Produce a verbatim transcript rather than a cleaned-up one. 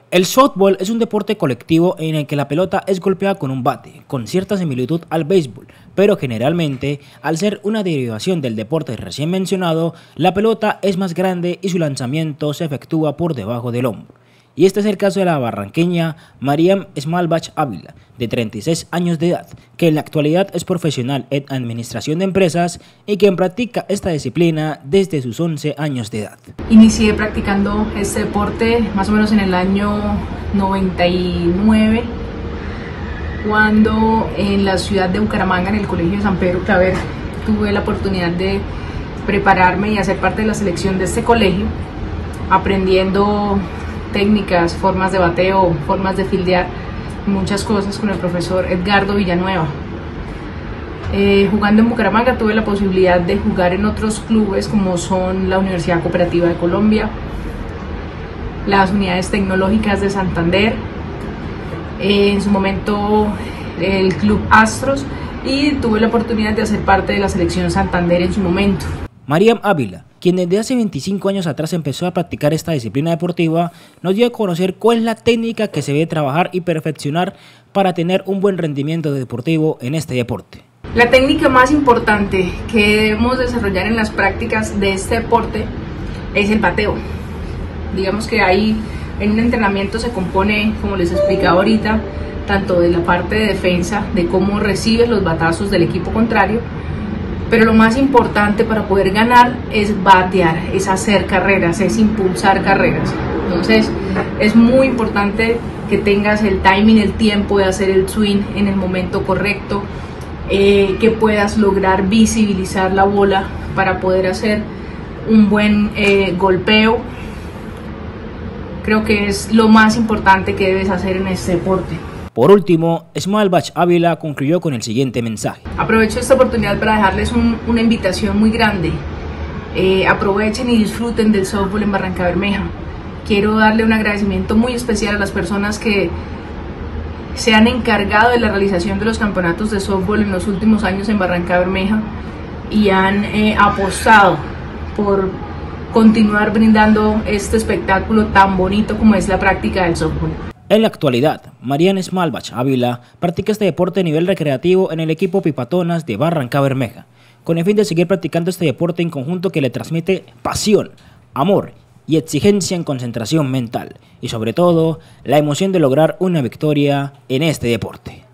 El softball es un deporte colectivo en el que la pelota es golpeada con un bate, con cierta similitud al béisbol, pero generalmente, al ser una derivación del deporte recién mencionado, la pelota es más grande y su lanzamiento se efectúa por debajo del hombro. Y este es el caso de la barranqueña Maryam Smalbach Ávila, de treinta y seis años de edad, que en la actualidad es profesional en administración de empresas y quien practica esta disciplina desde sus once años de edad. Inicié practicando este deporte más o menos en el año noventa y nueve, cuando en la ciudad de Bucaramanga, en el Colegio de San Pedro Claver, tuve la oportunidad de prepararme y hacer parte de la selección de este colegio, aprendiendo técnicas, formas de bateo, formas de fildear, muchas cosas con el profesor Edgardo Villanueva. Eh, jugando en Bucaramanga tuve la posibilidad de jugar en otros clubes como son la Universidad Cooperativa de Colombia, las unidades tecnológicas de Santander, eh, en su momento el Club Astros, y tuve la oportunidad de hacer parte de la selección Santander en su momento. Maryam Ávila, quien desde hace veinticinco años atrás empezó a practicar esta disciplina deportiva, nos dio a conocer cuál es la técnica que se debe trabajar y perfeccionar para tener un buen rendimiento deportivo en este deporte. La técnica más importante que debemos desarrollar en las prácticas de este deporte es el bateo. Digamos que ahí en un entrenamiento se compone, como les explicaba ahorita, tanto de la parte de defensa, de cómo recibes los batazos del equipo contrario, pero lo más importante para poder ganar es batear, es hacer carreras, es impulsar carreras. Entonces es muy importante que tengas el timing, el tiempo de hacer el swing en el momento correcto, eh, que puedas lograr visibilizar la bola para poder hacer un buen eh, golpeo. Creo que es lo más importante que debes hacer en este deporte. Por último, Smalbach Ávila concluyó con el siguiente mensaje. Aprovecho esta oportunidad para dejarles un, una invitación muy grande. Eh, aprovechen y disfruten del softball en Barrancabermeja. Quiero darle un agradecimiento muy especial a las personas que se han encargado de la realización de los campeonatos de softball en los últimos años en Barrancabermeja y han eh, apostado por continuar brindando este espectáculo tan bonito como es la práctica del softball. En la actualidad, Maryam Smalbach Ávila practica este deporte a nivel recreativo en el equipo Pipatonas de Barrancabermeja, con el fin de seguir practicando este deporte en conjunto que le transmite pasión, amor y exigencia en concentración mental, y sobre todo, la emoción de lograr una victoria en este deporte.